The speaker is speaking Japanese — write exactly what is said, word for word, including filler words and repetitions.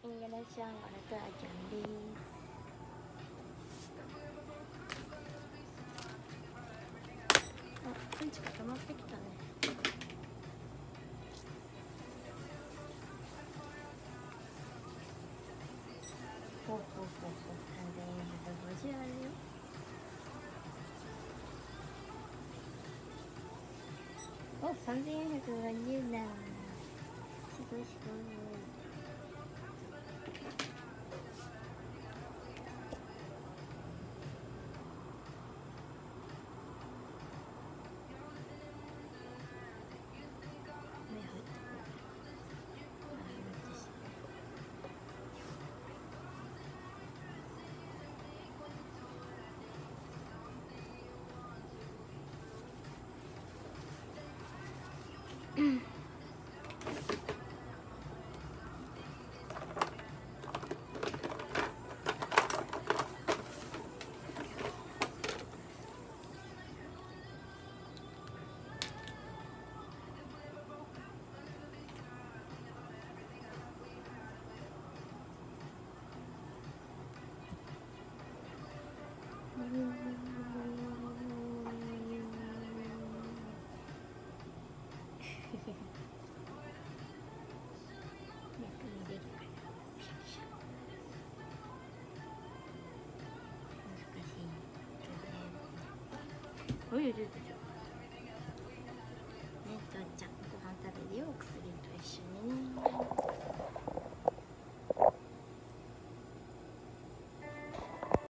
잉글리시 영어를 도와준디. 어,うんちが溜まってきたね。ほうほうほうほう、さんぜんよんひゃくごじゅうあるよ。お、さんぜんよんひゃくごじゅうだ。すごいすごい。おい、出てるじゃん。ね、父ちゃん、ご飯食べるよ、お薬と一緒にね。